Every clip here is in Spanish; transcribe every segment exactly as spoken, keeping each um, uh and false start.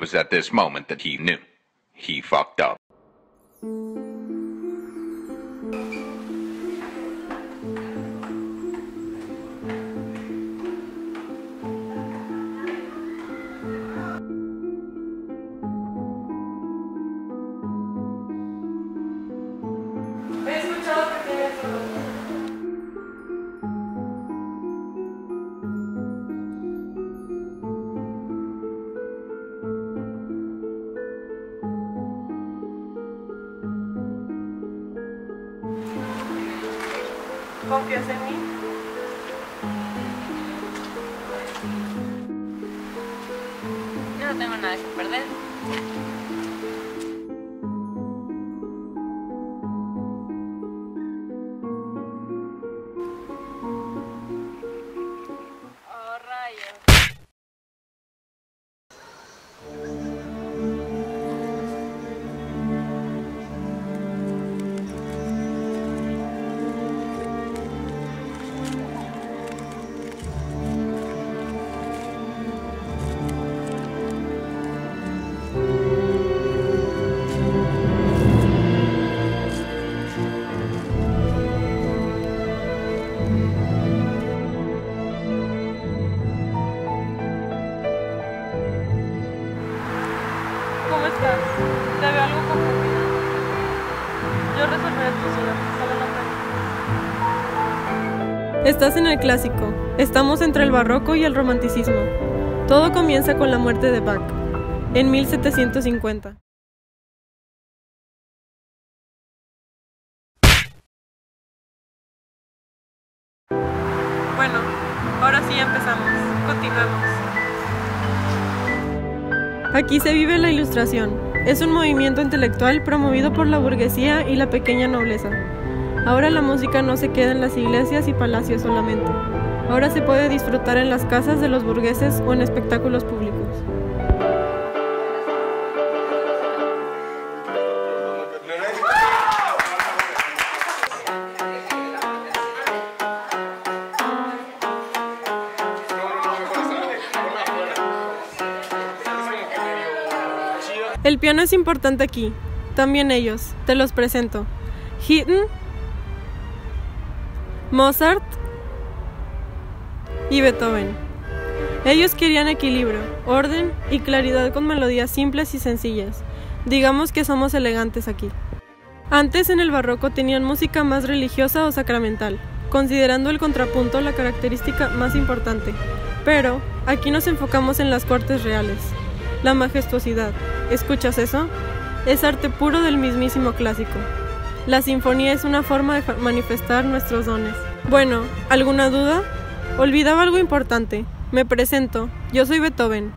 was at this moment that he knew. He fucked up. He escuchado que tienes dolor. ¿Confías en mí? Yo no tengo nada que perder. Oh, rayos. ¿Cómo estás? Te veo algo confundida. Yo resolveré tus dudas. Solo no te... Estás en el clásico. Estamos entre el barroco y el romanticismo. Todo comienza con la muerte de Bach, en mil setecientos cincuenta. Bueno, ahora sí empezamos. Continuemos. Aquí se vive la Ilustración. Es un movimiento intelectual promovido por la burguesía y la pequeña nobleza. Ahora la música no se queda en las iglesias y palacios solamente. Ahora se puede disfrutar en las casas de los burgueses o en espectáculos públicos. El piano es importante aquí. También ellos. Te los presento. Haydn, Mozart y Beethoven. Ellos querían equilibrio, orden y claridad con melodías simples y sencillas. Digamos que somos elegantes aquí. Antes en el barroco tenían música más religiosa o sacramental, considerando el contrapunto la característica más importante. Pero aquí nos enfocamos en las cortes reales. La majestuosidad. ¿Escuchas eso? Es arte puro del mismísimo clásico. La sinfonía es una forma de manifestar nuestros dones. Bueno, ¿alguna duda? Olvidaba algo importante. Me presento. Yo soy Beethoven.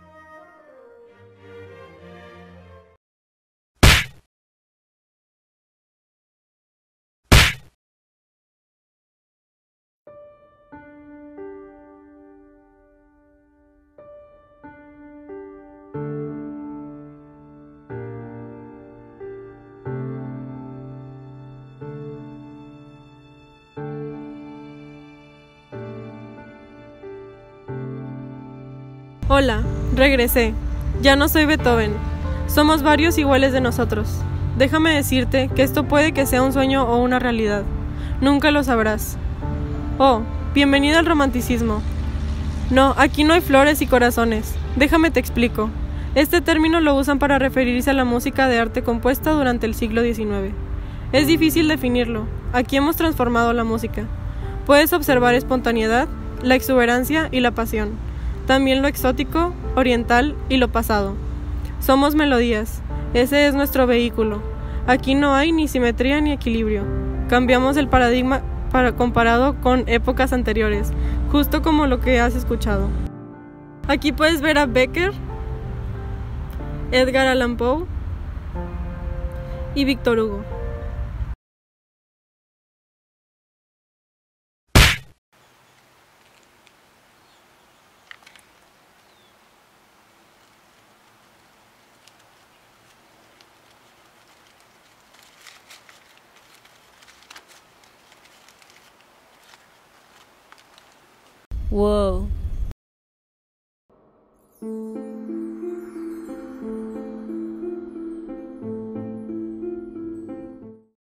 Hola, regresé. Ya no soy Beethoven. Somos varios iguales de nosotros. Déjame decirte que esto puede que sea un sueño o una realidad. Nunca lo sabrás. Oh, bienvenida al romanticismo. No, aquí no hay flores y corazones. Déjame te explico. Este término lo usan para referirse a la música de arte compuesta durante el siglo diecinueve. Es difícil definirlo. Aquí hemos transformado la música. Puedes observar espontaneidad, la exuberancia y la pasión. También lo exótico, oriental y lo pasado. Somos melodías. Ese es nuestro vehículo. Aquí no hay ni simetría ni equilibrio. Cambiamos el paradigma para comparado con épocas anteriores, justo como lo que has escuchado. Aquí puedes ver a Becker, Edgar Allan Poe y Víctor Hugo. Wow.